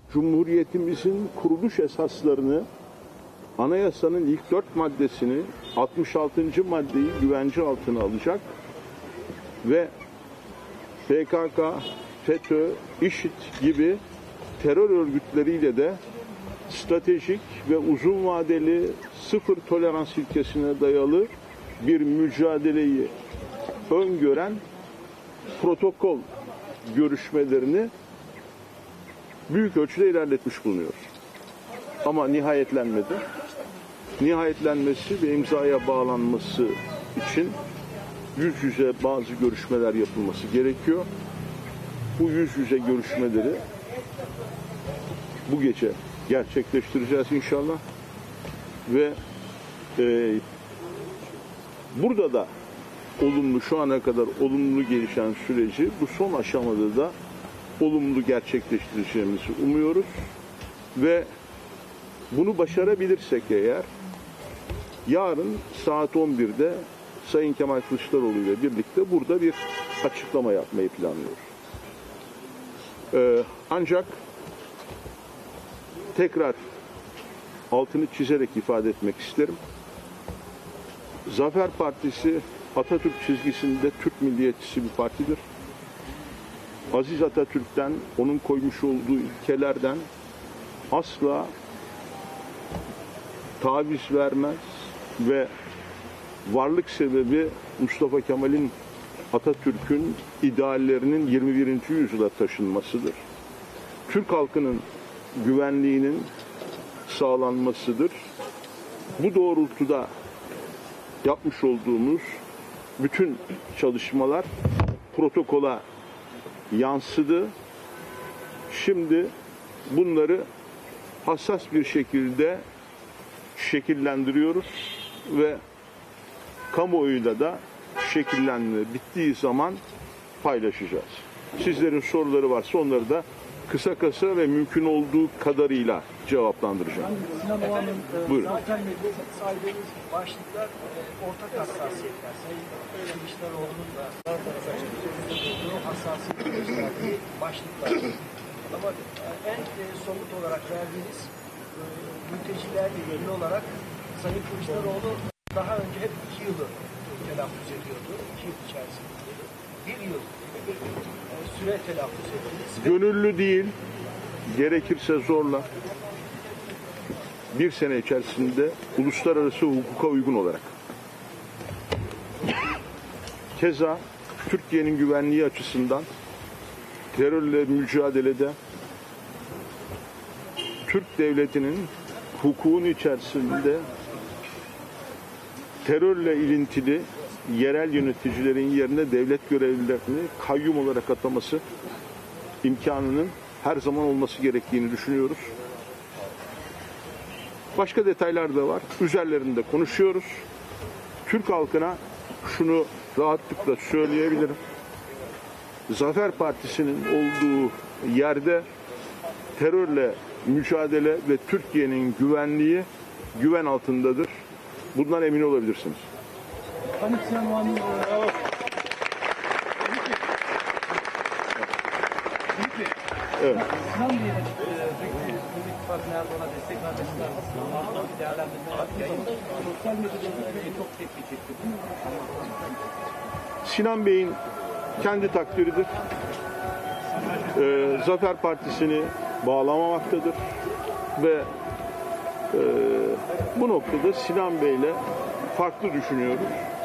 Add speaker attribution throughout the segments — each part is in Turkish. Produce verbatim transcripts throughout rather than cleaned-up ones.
Speaker 1: Cumhuriyetimizin kuruluş esaslarını, anayasanın ilk dört maddesini, altmış altıncı maddeyi güvence altına alacak ve P K K, FETÖ, IŞİD gibi terör örgütleriyle de stratejik ve uzun vadeli sıfır tolerans ilkesine dayalı bir mücadeleyi öngören protokol görüşmelerini büyük ölçüde ilerletmiş bulunuyor. Ama nihayetlenmedi. Nihayetlenmesi ve imzaya bağlanması için yüz yüze bazı görüşmeler yapılması gerekiyor. Bu yüz yüze görüşmeleri bu gece gerçekleştireceğiz inşallah. Ve e, burada da olumlu, şu ana kadar olumlu gelişen süreci bu son aşamada da olumlu gerçekleştireceğimizi umuyoruz. Ve bunu başarabilirsek eğer yarın saat on birde Sayın Kemal Kılıçdaroğlu ile birlikte burada bir açıklama yapmayı planlıyoruz. Ee, ancak tekrar altını çizerek ifade etmek isterim. Zafer Partisi Atatürk çizgisinde Türk milliyetçisi bir partidir. Aziz Atatürk'ten, onun koymuş olduğu ilkelerden asla taviz vermez ve varlık sebebi Mustafa Kemal'in, Atatürk'ün ideallerinin yirmi birinci yüzyıla taşınmasıdır. Türk halkının güvenliğinin sağlanmasıdır. Bu doğrultuda yapmış olduğumuz bütün çalışmalar protokola yansıdı. Şimdi bunları hassas bir şekilde şekillendiriyoruz ve kamuoyuyla da şekillenme bittiği zaman paylaşacağız. Sizlerin soruları varsa onları da kısa kısa ve mümkün olduğu kadarıyla cevaplandıracağım.
Speaker 2: Sinan Oğan'ın sosyal medyada saydığımız başlıklar ortak hassasiyetler. Sayın Kılıçdaroğlu'nun da bu hassasiyeti gösterdiği başlıklar. Ama en somut olarak verdiğiniz mültecilerle ilgili olarak Sayın Kılıçdaroğlu daha önce hep iki yılı telaffuz ediyordu. İki yıl içerisinde. Bir yıl süre telaffuz edildi.
Speaker 1: Gönüllü değil, gerekirse zorla bir sene içerisinde uluslararası hukuka uygun olarak. Keza Türkiye'nin güvenliği açısından terörle mücadelede Türk devletinin hukukun içerisinde terörle ilintili yerel yöneticilerin yerine devlet görevlilerini kayyum olarak ataması imkanının her zaman olması gerektiğini düşünüyoruz. Başka detaylar da var. Üzerlerinde konuşuyoruz. Türk halkına şunu rahatlıkla söyleyebilirim. Zafer Partisi'nin olduğu yerde terörle mücadele ve Türkiye'nin güvenliği güven altındadır. Bundan emin olabilirsiniz.
Speaker 2: Hani Sinan Oğan'ın
Speaker 1: Evet.
Speaker 2: Sinan Bey'in Milli İttifak'ın Erdoğan'a destek vermesinden nasıl bir değerlendirme yaptı? Sosyal medyada çok tepki çekti.
Speaker 1: Sinan Bey'in kendi takdiridir. Ee, Zafer Partisi'ni bağlamamaktadır ve e, bu noktada Sinan Bey'le farklı düşünüyoruz.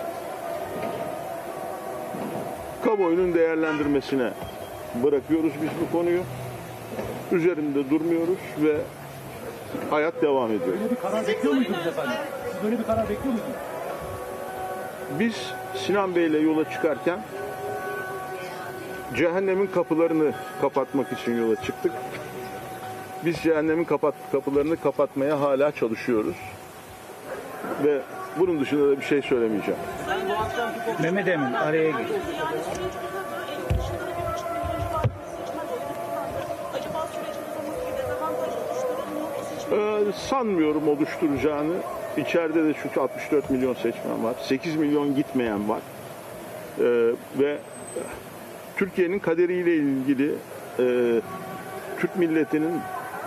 Speaker 1: Kamuoyunun değerlendirmesine bırakıyoruz biz bu konuyu. Üzerinde durmuyoruz ve hayat devam ediyor.
Speaker 2: Böyle bir karar bekliyor muydunuz efendim? Siz böyle bir karar bekliyor muydunuz?
Speaker 1: Biz Sinan Bey'le yola çıkarken cehennemin kapılarını kapatmak için yola çıktık. Biz cehennemin kapat, kapılarını kapatmaya hala çalışıyoruz. Ve bunun dışında da bir şey söylemeyeceğim.
Speaker 3: Mehmet Emin araya gir.
Speaker 1: Ee, sanmıyorum oluşturacağını. İçeride de çünkü altmış dört milyon seçmen var. sekiz milyon gitmeyen var. Ee, ve Türkiye'nin kaderiyle ilgili e, Türk milletinin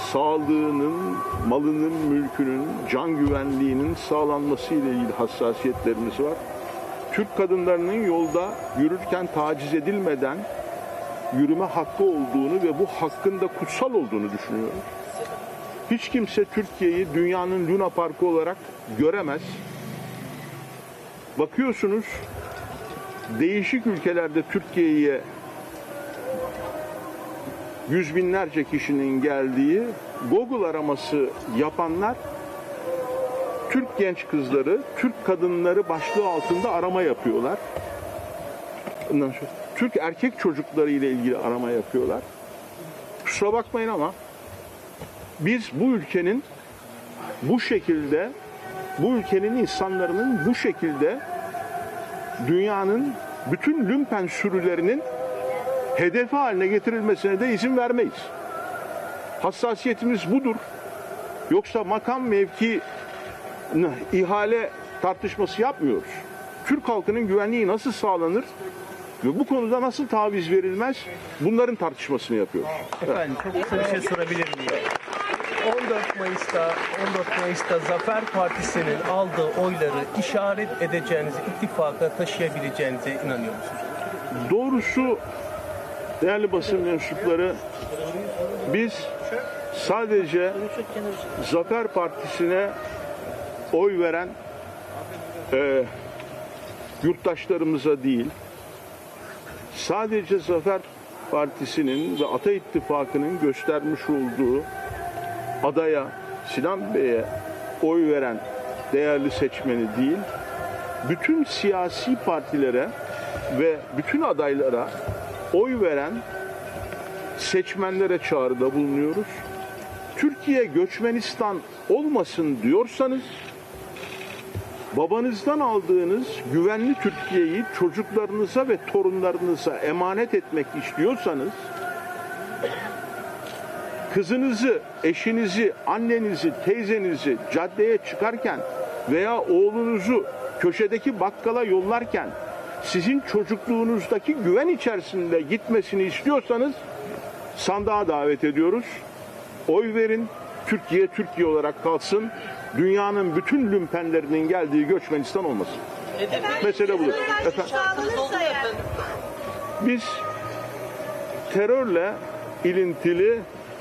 Speaker 1: sağlığının, malının, mülkünün, can güvenliğinin sağlanması ile ilgili hassasiyetlerimiz var. Türk kadınlarının yolda yürürken taciz edilmeden yürüme hakkı olduğunu ve bu hakkın da kutsal olduğunu düşünüyoruz. Hiç kimse Türkiye'yi dünyanın Luna Parkı olarak göremez. Bakıyorsunuz, değişik ülkelerde Türkiye'ye yüz binlerce kişinin geldiği Google araması yapanlar Türk genç kızları, Türk kadınları başlığı altında arama yapıyorlar. Ondan sonra Türk erkek çocukları ile ilgili arama yapıyorlar. Kusura bakmayın ama biz bu ülkenin bu şekilde, bu ülkenin insanların bu şekilde dünyanın bütün lümpen sürülerinin hedefi haline getirilmesine de izin vermeyiz. Hassasiyetimiz budur. Yoksa makam mevki ihale tartışması yapmıyoruz. Türk halkının güvenliği nasıl sağlanır ve bu konuda nasıl taviz verilmez, bunların tartışmasını yapıyoruz.
Speaker 4: Efendim çok kısa bir şey sorabilir miyim? on dört Mayıs'ta on dört Mayıs'ta Zafer Partisi'nin aldığı oyları işaret edeceğinizi, ittifaka taşıyabileceğinize inanıyor musunuz?
Speaker 1: Doğrusu değerli basın mensupları, biz sadece Zafer Partisi'ne oy veren e, yurttaşlarımıza değil, sadece Zafer Partisi'nin ve Ata İttifakı'nın göstermiş olduğu adaya, Sinan Bey'e oy veren değerli seçmeni değil, bütün siyasi partilere ve bütün adaylara oy veren seçmenlere çağrıda bulunuyoruz. Türkiye Göçmenistan olmasın diyorsanız, babanızdan aldığınız güvenli Türkiye'yi çocuklarınıza ve torunlarınıza emanet etmek istiyorsanız, kızınızı, eşinizi, annenizi, teyzenizi caddeye çıkarken veya oğlunuzu köşedeki bakkala yollarken sizin çocukluğunuzdaki güven içerisinde gitmesini istiyorsanız sandığa davet ediyoruz. Oy verin, Türkiye Türkiye olarak kalsın, dünyanın bütün lümpenlerinin geldiği Göçmenistan olmasın. Mesele budur. Efendim, biz terörle ilintili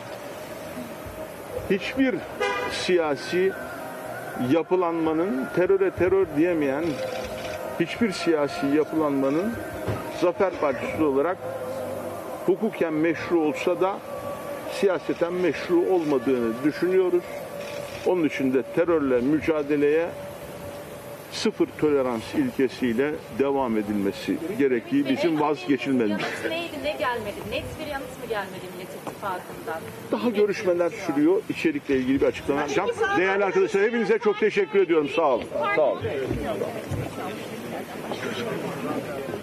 Speaker 1: hiçbir siyasi yapılanmanın, teröre terör diyemeyen hiçbir siyasi yapılanmanın Zafer Partisi olarak hukuken meşru olsa da siyaseten meşru olmadığını düşünüyoruz. Onun için de terörle mücadeleye sıfır tolerans ilkesiyle devam edilmesi gerektiği bizim vazgeçilmemiz.
Speaker 5: Yanıt neydi, ne gelmedi? Net bir yanıt mı gelmedi Millet İttifakı'ndan?
Speaker 1: Daha görüşmeler sürüyor. İçerikle ilgili bir açıklama yapacağım. Değerli arkadaşlar, hepinize çok teşekkür ediyorum. Sağ olun. Sağ olun.